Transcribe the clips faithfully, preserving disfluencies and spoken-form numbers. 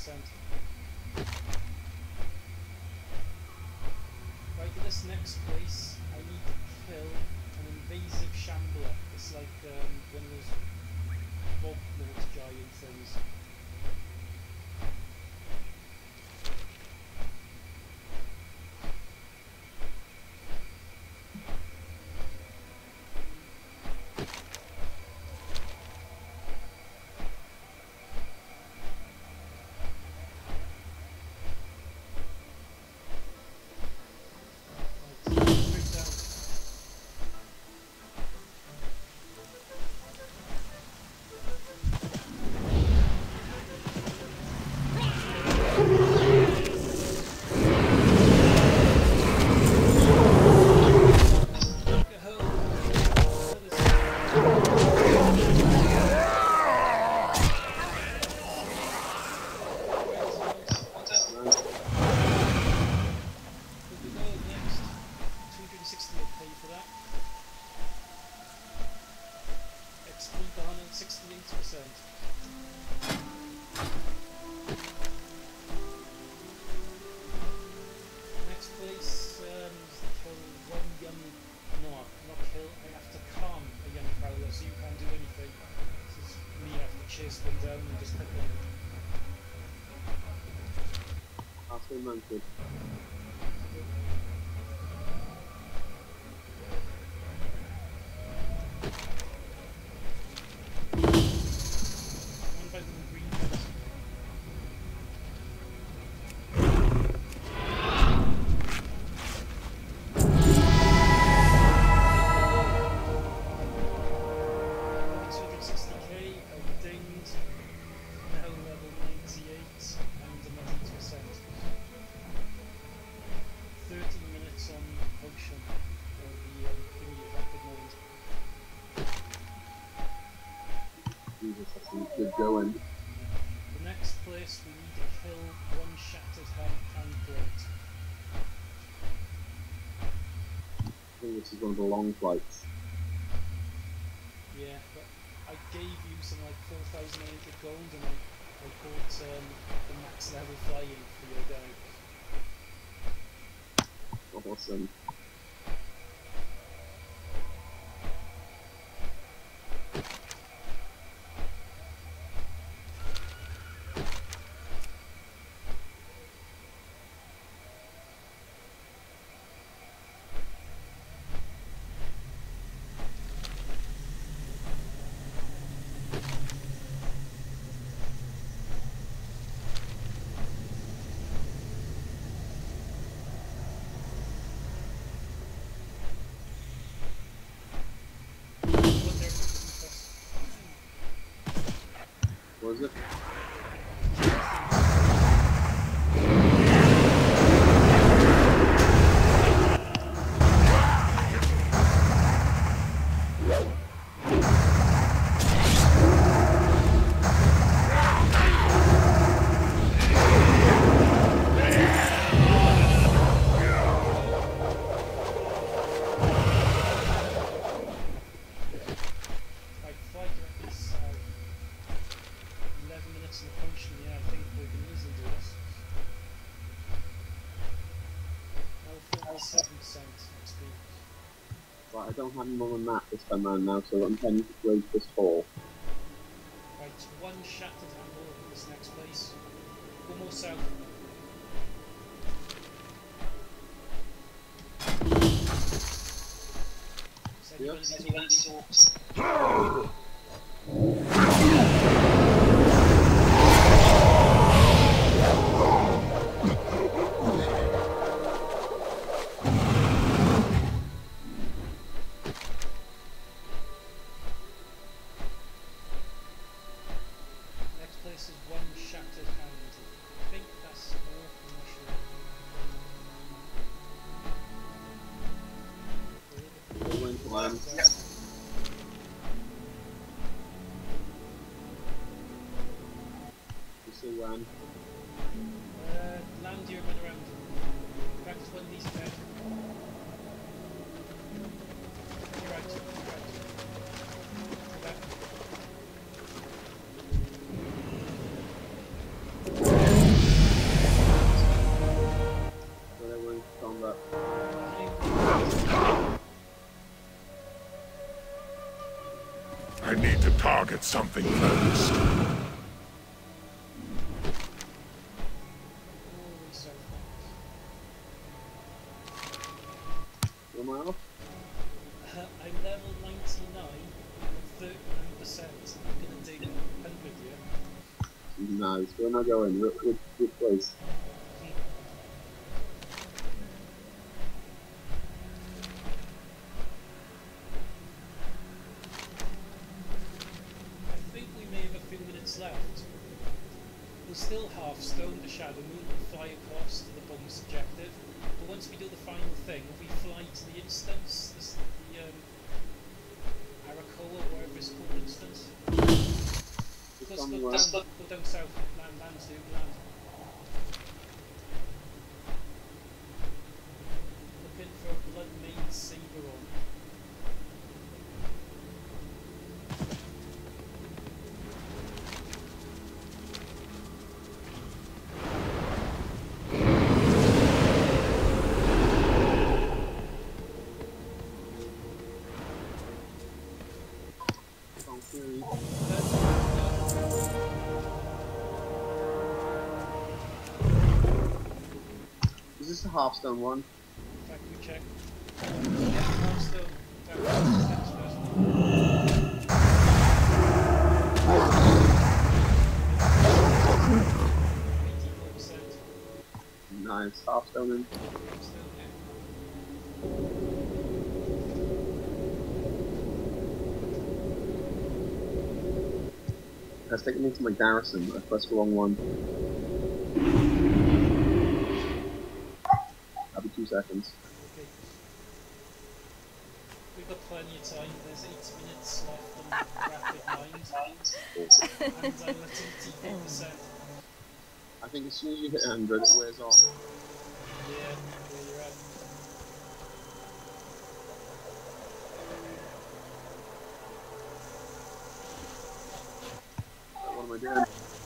percent. Right, in this next place, I need to kill an invasive shambler. It's like um, one of those bog-nose giant things. Mounted. Good going. The next place we need to kill one shattered hand, hand plate. I think this is one of the long flights. Yeah, but I gave you some like four thousand eight hundred gold and I, I bought um, the max level flying for your guy. Awesome. What was it? Right, I don't have him on the map this time around now, so I'm heading to close this hall. Right, one shattered handle in this next place. Go more south. Is any one of these orcs? target something first. Holy so Am I off? uh, I'm level ninety-nine, thirty-nine percent. I'm gonna dig one hundred here. Nice. Where am I going? Which, which, which place? I think we may have a few minutes left. We'll still half stone the Shadow Moon and fly across to the bonus objective. But once we do the final thing, if we fly to the instance, this, the um, Arakoa, whatever it's called, instance. Go, go, down, go down south, land, land, dude, land. Looking for a blood main Saberon. Is this a half stone one? Factory check. Yeah, half stone. Factory steps first. eighty-four percent. Nice. Half stone in. Half stone, yeah. That's taking me to my garrison. I pressed the wrong one. That'll be two seconds. Okay. We've got plenty of time. There's eight minutes left on rapid mind. And I'm at eighty-four percent. I think as soon as you hit one hundred, it wears off. Yeah, where you're at. What am I doing?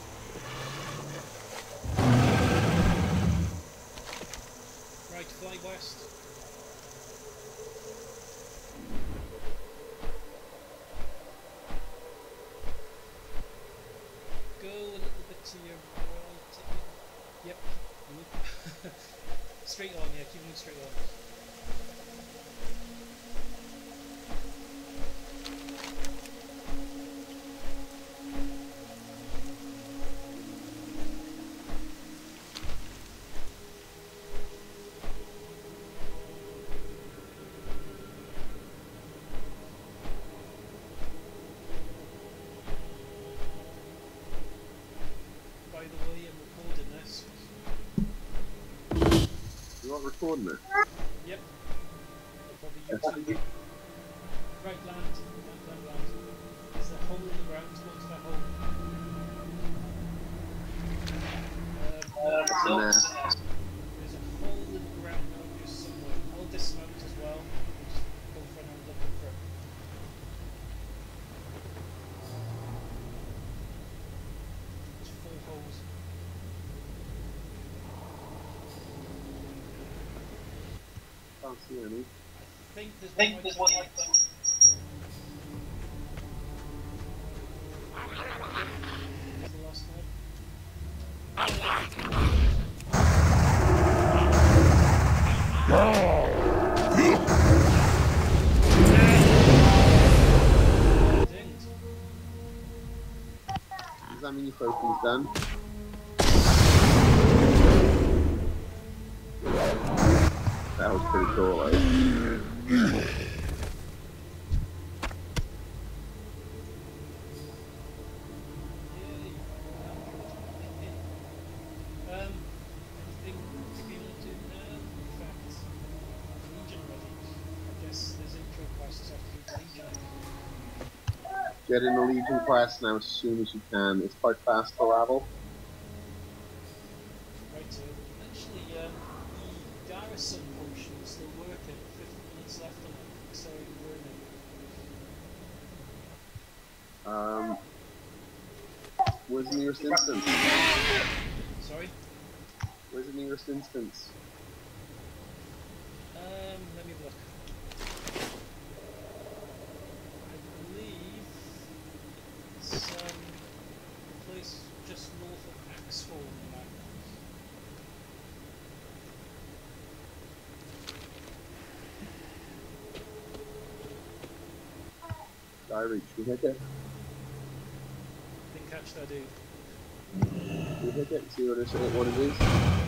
Right, fly west. Go a little bit to your right. Yep. Straight on, yeah, keep moving straight on. By the way, I'm recording this. You are recording it? Yep. Probably YouTube. Right, land. Land, land, land. There's a hole in the ground. Go to that hole. Um, no, It's in no, there. there's a hole in the ground out here somewhere. I'll dismount as well. We'll just go for an look for it. There's four holes. Can't see any. I think there's think one there's right one there. like that. There's the last one. Dinged. Does that mean your focusing's done? That was pretty cool, eh? Um, anything to be able to do now? In fact, Legion ready. I guess there's intro quests after the Legion. Get in the Legion quest now as soon as you can. It's quite fast to level. Right, so actually, um, the garrison potion is still working. fifty minutes left on it. Accelerated burning. Um, where's the nearest instance? Sorry? Where's the nearest instance? Um, let me look. I believe base just north of Axfall on the map. Diary, should we hit it? Didn't catch that dude. Should we hit it and see what it, what it is?